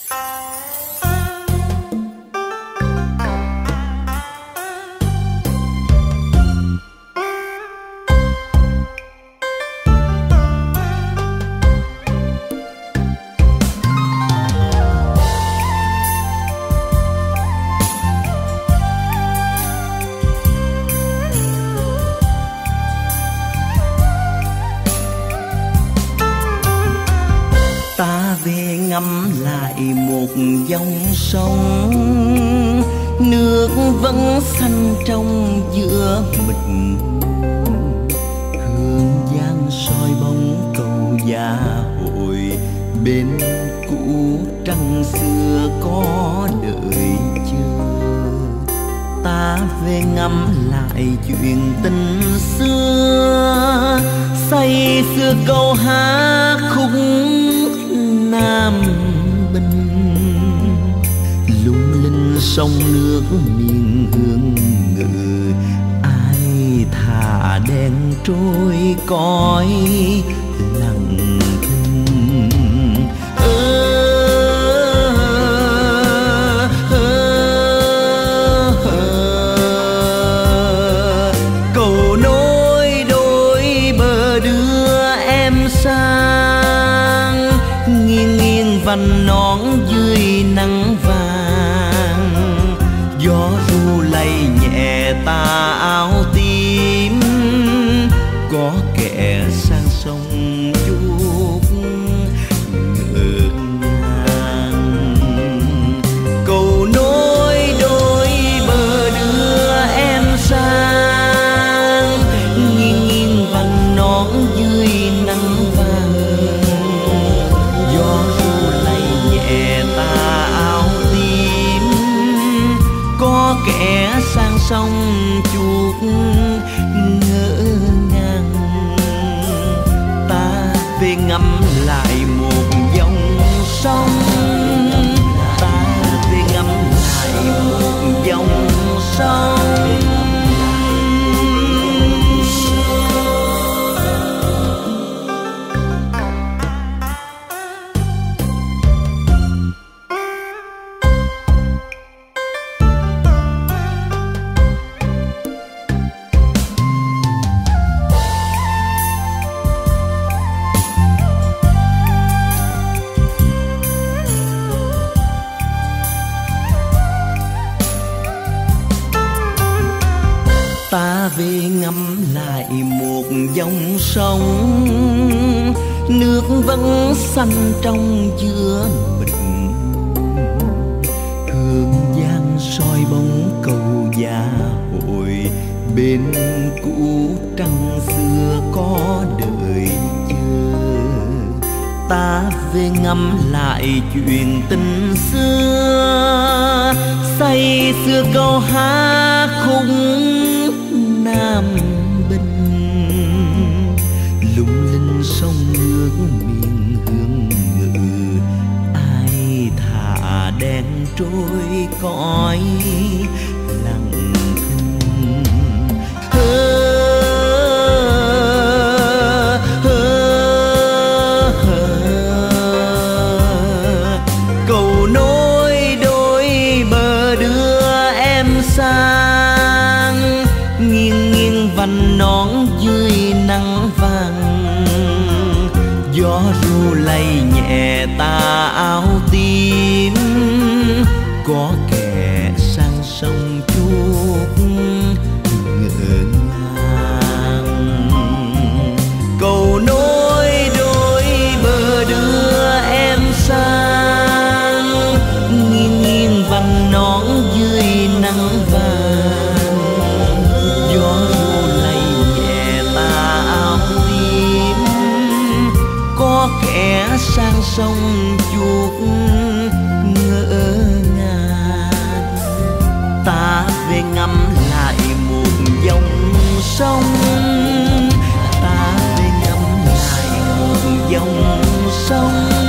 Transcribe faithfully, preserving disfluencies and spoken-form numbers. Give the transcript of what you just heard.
ngắm lại một dòng sông, nước vẫn xanh trong giữa mịt, hương giang soi bóng cầu gia hội bên cũ trăng xưa có đợi chờ. Ta về ngắm lại chuyện tình xưa, say xưa câu hát khúc Nam Bình, lung linh sông nước miền hương ngự, ai thả đèn trôi cõi lặng thinh. Cầu nối đôi bờ đưa em sang, nghiêng nghiêng vành nón dưới nắng vàng, gió ru lay nhẹ tà áo tím, có kẻ sang sông chuốc ngỡ ngàng. Cầu nối đôi bờ đưa em sang, nghiêng nghiêng vành nón dưới nắng vàng, gió ru lay nhẹ tà áo tím, có kẻ sang sông chuốc ngỡ ngàng. Ta về ngắm lại một dòng sông, ta về ngắm lại một dòng sông. Ta về ngắm lại một dòng sông, nước vẫn xanh trong giữa mịt, hương giang soi bóng cầu gia hội bên cũ trăng xưa có đợi chờ. Ta về ngắm lại chuyện tình xưa, say xưa câu hát khúc Nam Bình, lung linh sông nước miền hương ngự, ai thả đèn trôi cõi lặng thinh. Hơ, hơ, hơ, cầu nối đôi bờ đưa em sang, nghiêng nghiêng vành nón dưới nắng vàng, gió ru lay nhẹ tà áo tím, có kẻ sang sông chuốc ngỡ ngàng. Cầu nối đôi bờ đưa em sang, nghiêng nghiêng vành nón dưới nắng vàng, gió ru lay nhẹ tà áo tím, có kẻ sang sông chuốc ngỡ ngàng. Ta về ngắm lại một dòng sông, ta về ngắm lại một dòng sông.